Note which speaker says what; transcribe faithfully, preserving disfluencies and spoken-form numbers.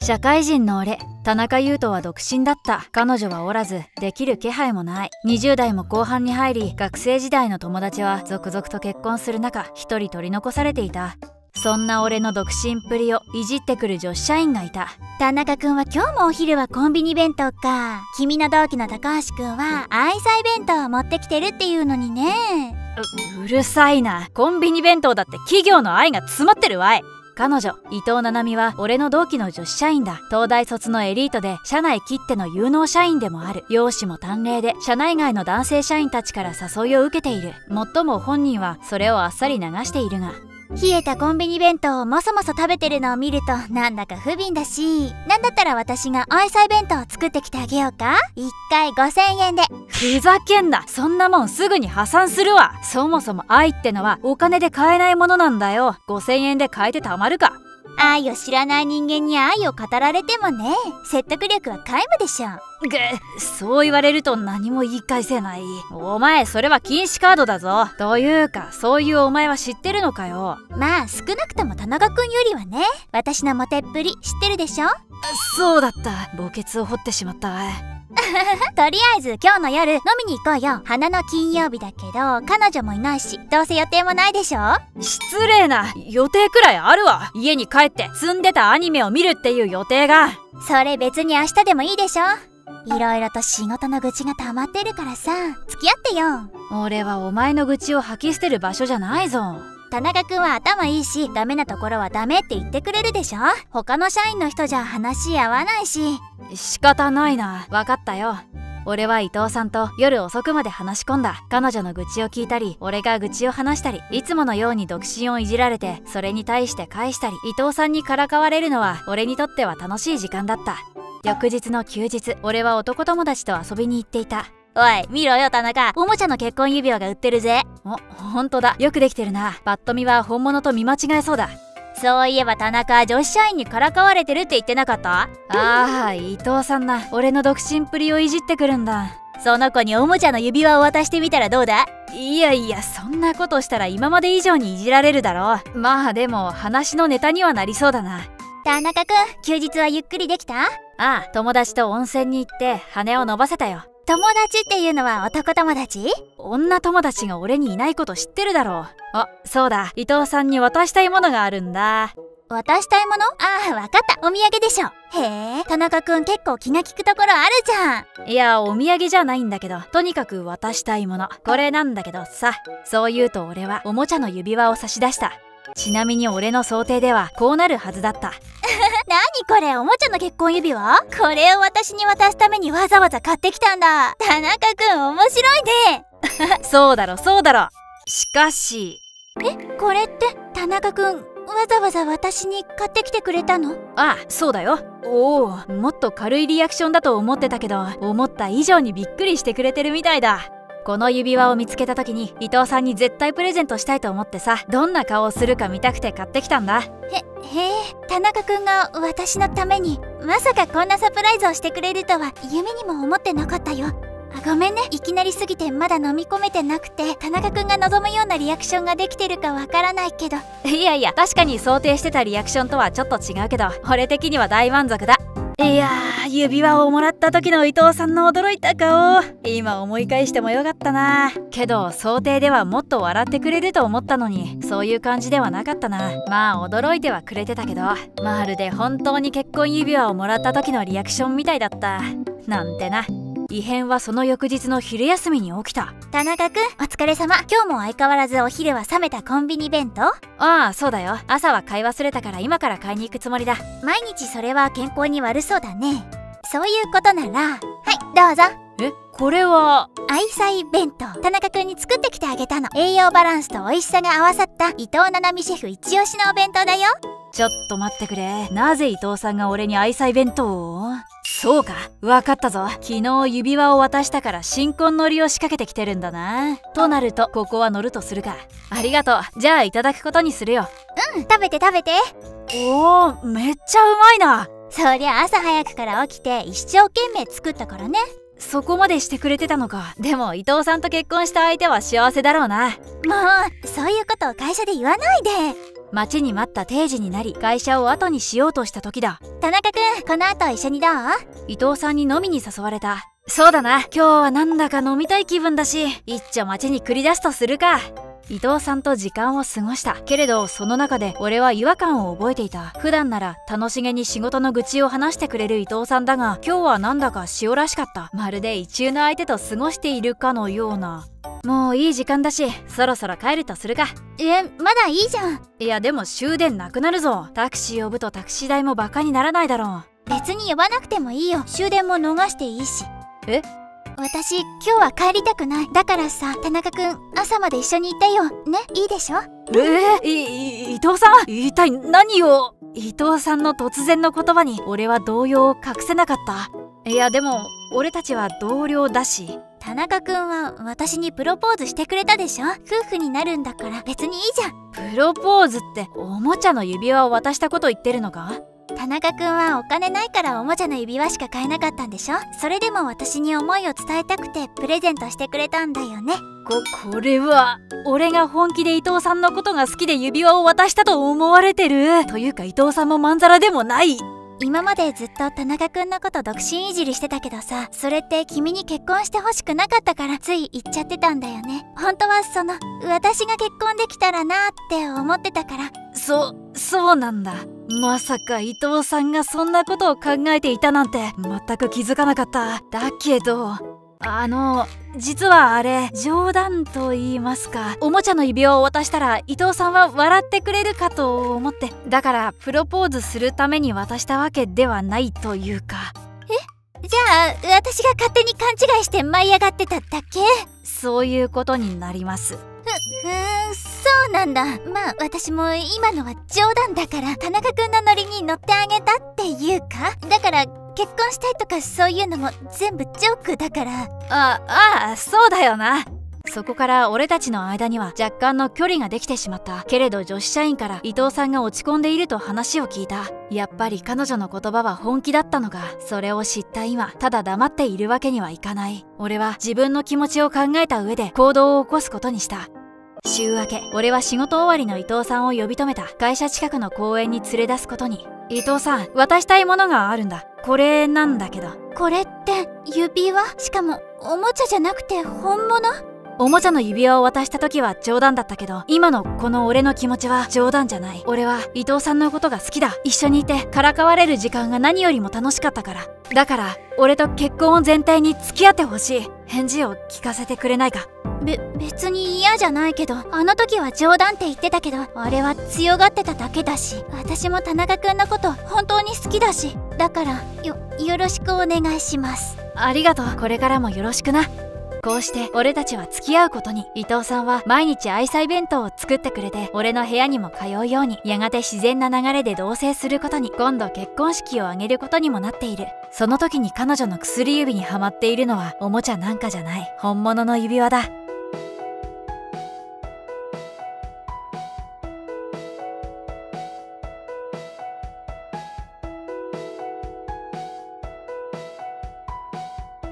Speaker 1: 社会人の俺、田中優斗は独身だった。彼女はおらず、できる気配もない。にじゅう代も後半に入り、学生時代の友達は続々と結婚する中、一人取り残されていた。そんな俺の独身っぷりをいじってくる女子社員がいた。
Speaker 2: 田中くんは今日もお昼はコンビニ弁当か。君の同期の高橋くんは愛妻弁当を持ってきてるっていうのにね。
Speaker 1: う、うるさいな。コンビニ弁当だって企業の愛が詰まってるわい。彼女、伊藤七海は俺の同期の女子社員だ。東大卒のエリートで、社内きっての有能社員でもある。容姿も端麗で、社内外の男性社員たちから誘いを受けている。もっとも本人はそれをあっさり流しているが。
Speaker 2: 冷えたコンビニ弁当をもそもそ食べてるのを見るとなんだか不憫だし、なんだったら私が愛妻弁当を作ってきてあげようか。いっかいごせんえんで。
Speaker 1: ふざけんな。そんなもんすぐに破産するわ。そもそも愛ってのはお金で買えないものなんだよ。ごせんえんで買えてたまるか。
Speaker 2: 愛を知らない人間に愛を語られてもね、説得力は皆無でしょ。
Speaker 1: ぐそう言われると何も言い返せない。お前それは禁止カードだぞ。というかそういうお前は知ってるのかよ。
Speaker 2: まあ少なくとも田中くんよりはね。私のモテっぷり知ってるでしょ。
Speaker 1: そうだった。墓穴を掘ってしまったわ。
Speaker 2: とりあえず今日の夜飲みに行こうよ。花の金曜日だけど彼女もいないし、どうせ予定もないでしょ。
Speaker 1: 失礼な。予定くらいあるわ。家に帰って積んでたアニメを見るっていう予定が。
Speaker 2: それ別に明日でもいいでしょ。いろいろと仕事の愚痴が溜まってるからさ、付き合ってよ。
Speaker 1: 俺はお前の愚痴を吐き捨てる場所じゃないぞ。
Speaker 2: 田中くんは頭いいし、ダメなところはダメって言ってくれるでしょ。他の社員の人じゃ話合わないし。
Speaker 1: 仕方ないな。分かったよ。俺は伊藤さんと夜遅くまで話し込んだ。彼女の愚痴を聞いたり、俺が愚痴を話したり、いつものように独身をいじられて、それに対して返したり、伊藤さんにからかわれるのは俺にとっては楽しい時間だった。翌日の休日、俺は男友達と遊びに行っていた。
Speaker 2: おい見ろよ田中、おもちゃの結婚指輪が売ってるぜ。
Speaker 1: お、ほんとだ。よくできてるな。パッと見は本物と見間違えそうだ。
Speaker 2: そういえば田中、女子社員にからかわれてるって言ってなかった？
Speaker 1: ああ、伊藤さんな。俺の独身っぷりをいじってくるんだ。
Speaker 2: その子におもちゃの指輪を渡してみたらどうだ？
Speaker 1: いやいや、そんなことしたら今まで以上にいじられるだろう。まあでも話のネタにはなりそうだな。
Speaker 2: 田中くん、休日はゆっくりできた？
Speaker 1: ああ、友達と温泉に行って羽を伸ばせたよ。
Speaker 2: 友達っていうのは男友達？
Speaker 1: 女友達が俺にいないこと知ってるだろう。あ、そうだ。伊藤さんに渡したいものがあるんだ。
Speaker 2: 渡したいもの？ああ、わかった。お土産でしょ。へえ、田中くん結構気が利くところあるじゃん。
Speaker 1: いや、お土産じゃないんだけど、とにかく渡したいもの。これなんだけどさ。そう言うと俺はおもちゃの指輪を差し出した。ちなみに俺の想定ではこうなるはずだった。
Speaker 2: 何これ、おもちゃの結婚指輪？これを私に渡すためにわざわざ買ってきたんだ。田中くん面白いね。
Speaker 1: そうだろそうだろ。しかし。
Speaker 2: え、これって田中くんわざわざ私に買ってきてくれたの？
Speaker 1: ああ、そうだよ。おお、もっと軽いリアクションだと思ってたけど、思った以上にびっくりしてくれてるみたいだ。この指輪を見つけた時に伊藤さんに絶対プレゼントしたいと思ってさ、どんな顔をするか見たくて買ってきたんだ。
Speaker 2: へ、へえ、田中くんが私のためにまさかこんなサプライズをしてくれるとは夢にも思ってなかったよ。あ、ごめんね。いきなりすぎてまだ飲み込めてなくて、田中くんが望むようなリアクションができてるかわからないけど。
Speaker 1: いやいや、確かに想定してたリアクションとはちょっと違うけど、俺的には大満足だ。いやー、指輪をもらった時の伊藤さんの驚いた顔、今思い返してもよかったな。けど想定ではもっと笑ってくれると思ったのに、そういう感じではなかったな。まあ驚いてはくれてたけど、まるで本当に結婚指輪をもらった時のリアクションみたいだったなんてな。異変はその翌日の昼休みに起きた。
Speaker 2: 田中くん、お疲れ様。今日も相変わらずお昼は冷めたコンビニ弁当？
Speaker 1: ああ、そうだよ。朝は買い忘れたから今から買いに行くつもりだ。
Speaker 2: 毎日それは健康に悪そうだね。そういうことなら、はい、どうぞ。
Speaker 1: え、これは
Speaker 2: 愛妻弁当。田中くんに作ってきてあげたの。栄養バランスと美味しさが合わさった伊藤七海シェフ一押しのお弁当だよ。
Speaker 1: ちょっと待ってくれ。なぜ伊藤さんが俺に愛妻弁当を？そうか、わかったぞ。昨日指輪を渡したから新婚のりを仕掛けてきてるんだな。となるとここは乗るとするか。ありがとう。じゃあいただくことにするよ。
Speaker 2: うん、食べて食べて。
Speaker 1: おー、めっちゃうまいな。
Speaker 2: そりゃ朝早くから起きて一生懸命作ったからね。
Speaker 1: そこまでしてくれてたのか。でも伊藤さんと結婚した相手は幸せだろうな。
Speaker 2: もうそういうことを会社で言わないで。
Speaker 1: 待ちに待った定時になり、会社を後にしようとした時だ。
Speaker 2: 田中くん、この後一緒にどう？
Speaker 1: 伊藤さんに飲みに誘われた。そうだな、今日はなんだか飲みたい気分だし、一丁街に繰り出すとするか。伊藤さんと時間を過ごした。けれどその中で俺は違和感を覚えていた。普段なら楽しげに仕事の愚痴を話してくれる伊藤さんだが、今日はなんだか塩らしかった。まるで意中の相手と過ごしているかのような。もういい時間だし、そろそろ帰るとするか。
Speaker 2: え、まだいいじゃん。
Speaker 1: いやでも終電なくなるぞ。タクシー呼ぶとタクシー代もバカにならないだろ
Speaker 2: う。別に呼ばなくてもいいよ。終電も逃していいし。
Speaker 1: え？
Speaker 2: 私今日は帰りたくない。だからさ、田中くん朝まで一緒にいてよね。いいでしょ？
Speaker 1: えー、い伊藤さん、一体何を？伊藤さんの突然の言葉に俺は動揺を隠せなかった。いやでも俺たちは同僚だし。
Speaker 2: 田中くんは私にプロポーズしてくれたでしょ。夫婦になるんだから別にいいじゃん。
Speaker 1: プロポーズっておもちゃの指輪を渡したこと言ってるのか？
Speaker 2: 田中くんはお金ないからおもちゃの指輪しか買えなかったんでしょ。それでも私に思いを伝えたくてプレゼントしてくれたんだよね。
Speaker 1: こ、これは俺が本気で伊藤さんのことが好きで指輪を渡したと思われてる。というか伊藤さんもまんざらでもない。
Speaker 2: 今までずっと田中くんのこと独身いじりしてたけどさ、それって君に結婚してほしくなかったからつい言っちゃってたんだよね。本当はその私が結婚できたらなって思ってたから。
Speaker 1: そ、そうなんだ。まさか伊藤さんがそんなことを考えていたなんて全く気づかなかった。だけどあの実はあれ冗談と言いますか、おもちゃの指輪を渡したら伊藤さんは笑ってくれるかと思って、だからプロポーズするために渡したわけではないというか。
Speaker 2: え？じゃあ私が勝手に勘違いして舞い上がってただけ？
Speaker 1: そういうことになります。
Speaker 2: ふ、ふーん、そうなんだ。まあ私も今のは冗談だから田中くんのノリに乗ってあげたっていうか、だから結婚したいとかそういうのも全部ジョークだから。
Speaker 1: あ、ああ、そうだよな。そこから俺たちの間には若干の距離ができてしまった。けれど女子社員から伊藤さんが落ち込んでいると話を聞いた。やっぱり彼女の言葉は本気だったのか。それを知った今、ただ黙っているわけにはいかない。俺は自分の気持ちを考えた上で行動を起こすことにした。週明け、俺は仕事終わりの伊藤さんを呼び止めた。会社近くの公園に連れ出すことに。伊藤さん、渡したいものがあるんだ。これなんだけど。
Speaker 2: これって指輪？しかもおもちゃじゃなくて本物？
Speaker 1: おもちゃの指輪を渡した時は冗談だったけど、今のこの俺の気持ちは冗談じゃない。俺は伊藤さんのことが好きだ。一緒にいてからかわれる時間が何よりも楽しかったから。だから俺と結婚を前提に付き合ってほしい。返事を聞かせてくれないか？
Speaker 2: べ、別に嫌じゃないけど、あの時は冗談って言ってたけど、あれは強がってただけだし、私も田中くんのこと本当に好きだし、だからよ、よろしくお願いします。
Speaker 1: ありがとう。これからもよろしくな。こうして俺たちは付き合うことに。伊藤さんは毎日愛妻弁当を作ってくれて、俺の部屋にも通うように。やがて自然な流れで同棲することに。今度結婚式を挙げることにもなっている。その時に彼女の薬指にはまっているのはおもちゃなんかじゃない、本物の指輪だ。